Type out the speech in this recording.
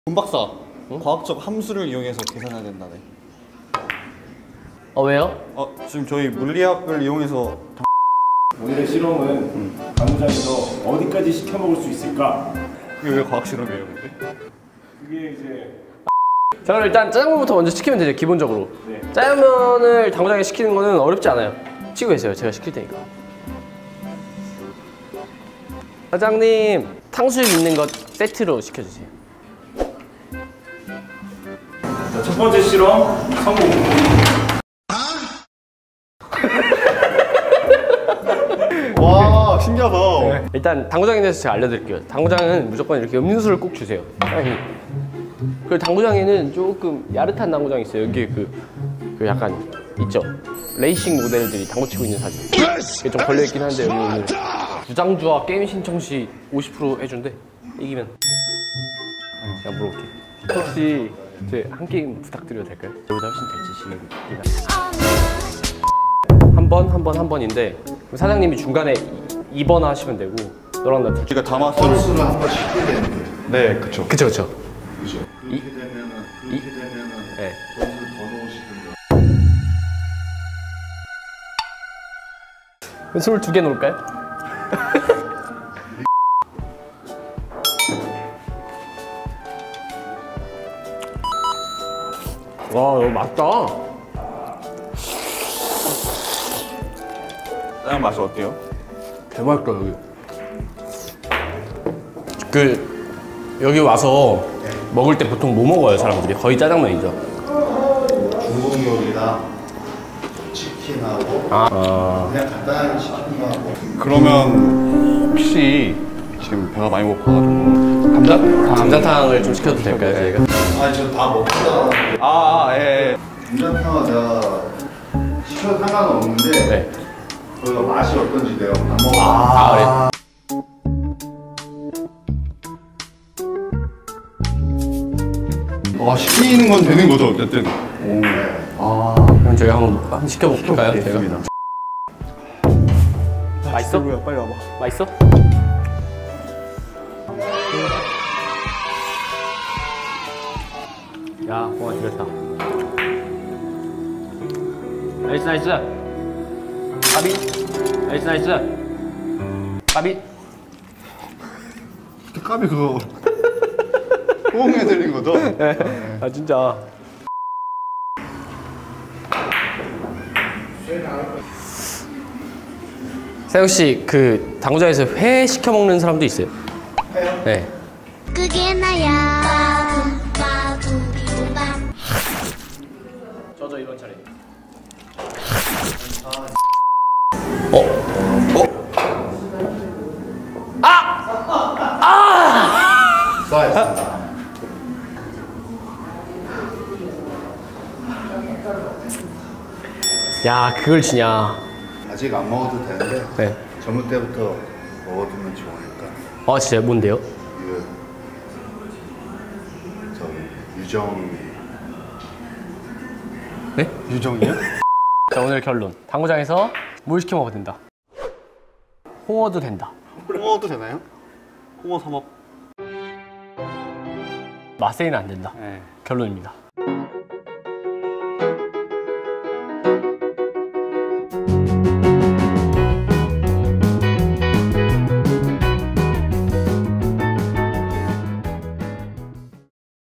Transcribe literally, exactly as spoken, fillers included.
문 박사, 응? 과학적 함수를 이용해서 계산해야 된다네. 어 왜요? 어 지금 저희 물리학을 이용해서 오늘의 실험은 음. 당장에서 어디까지 시켜 먹을 수 있을까? 그게 왜 과학 실험이에요, 근데? 그게 이제 자 그럼 일단 짜장면부터 먼저 시키면 되죠, 기본적으로. 네. 짜장면을 당구장에 시키는 거는 어렵지 않아요. 치고 계세요, 제가 시킬 테니까. 사장님, 탕수육 있는 것 세트로 시켜주세요. 자, 첫 번째 실험 성공. 와 신기하다. 네. 일단 당구장에 대해서 제가 알려드릴게요. 당구장은 무조건 이렇게 음료수를 꼭 주세요. 그 당구장에는 조금 야릇한 당구장이 있어요. 여기 그, 그 약간 있죠. 레이싱 모델들이 당구 치고 있는 사진. 이게 좀 걸려있긴 한데 여기 오늘 부장주와 게임 신청 시 오십 퍼센트 해준대. 이기면. 내가 물어볼게. 혹시 제 한 게임 부탁드려도 될까요? 저보다 훨씬 될 지식입니다. 한 번, 한 번, 한 번인데 사장님이 중간에 이 번 하시면 되고 너랑 나 둘. 제가 다마스를 수를 한 번씩 쓰게 되는 거죠. 네, 그쵸. 그쵸, 그쵸. 그죠. 그렇게 되면은 그렇게 되면은 네. 점수를 더 넣으시든가. 스물두 개 놓을까요? 와, 이거 맛있다. 짜장 맛이 어때요? 대맛있다, 여기. 그, 여기 와서 먹을 때 보통 뭐 먹어요, 사람들이? 거의 짜장면이죠. 중국 요리나 치킨하고 아. 그냥 간단하게 시키는 거 하고. 그러면 혹시 지금 배가 많이 고파가지고 감자? 감자탕을 좀 시켜도 될까요, 저희가? 아니 저 다 먹다가 아, 아 예, 예. 감자탕은 제가 시켜도 상관없는데 네. 거기가 맛이 어떤지 내가 안 먹어. 아, 그래. 아 시키는 건 되는 거죠, 어쨌든. 아, 그럼 저희가 한번, 한번 시켜볼까요, 저희가? 맛있어? 루야 빨리 와봐. 맛있어? 야, 공아 지렸다. 나이스 나이스. 까비. 나이스 나이스. 까비. 까비 그거 호응해 드린 거죠? 아 진짜. 세영 씨, 그 당구장에서 회 시켜 먹는 사람도 있어요? 회요? 네. 그게 나야. 저저 이번 차례. 어? 어? 아! 아! 수고하셨습니다. 야, 그걸 지냐. 아직 안 먹어도 되는데 네. 젊을 때부터 먹어두면 좋으니까. 아, 진짜요? 뭔데요? 이거 저기 유정. 네? 유정이요? 자, 오늘 결론. 당구장에서 뭘 시켜 먹어도 된다. 홍어도 된다. 홍어도 되나요? 홍어 삼합. 맛세이는 안 된다. 네. 결론입니다.